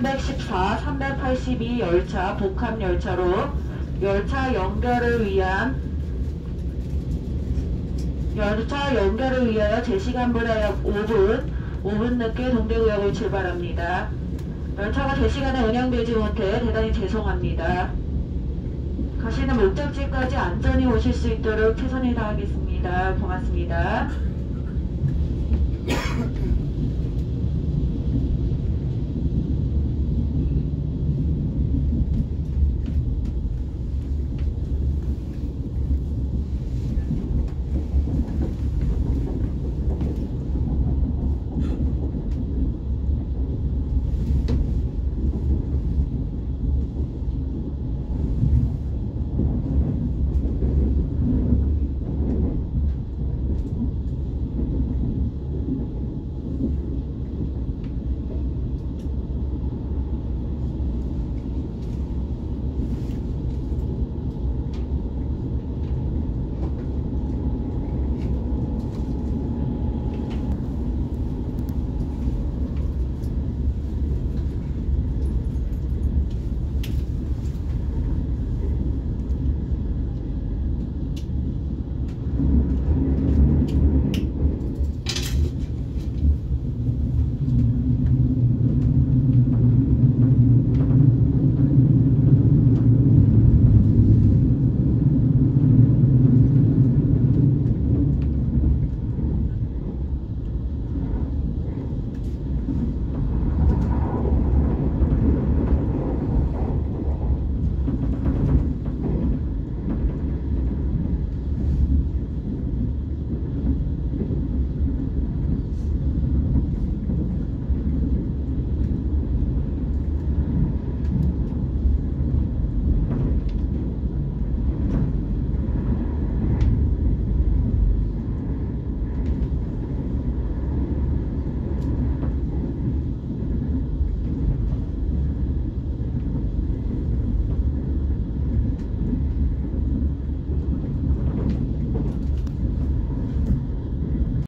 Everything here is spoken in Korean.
314, 382 열차 복합 열차로 열차 연결을 위하여 제시간보다 약 5분 늦게 동대구역을 출발합니다. 열차가 제시간에 운행되지 못해 대단히 죄송합니다. 가시는 목적지까지 안전히 오실 수 있도록 최선을 다하겠습니다. 고맙습니다.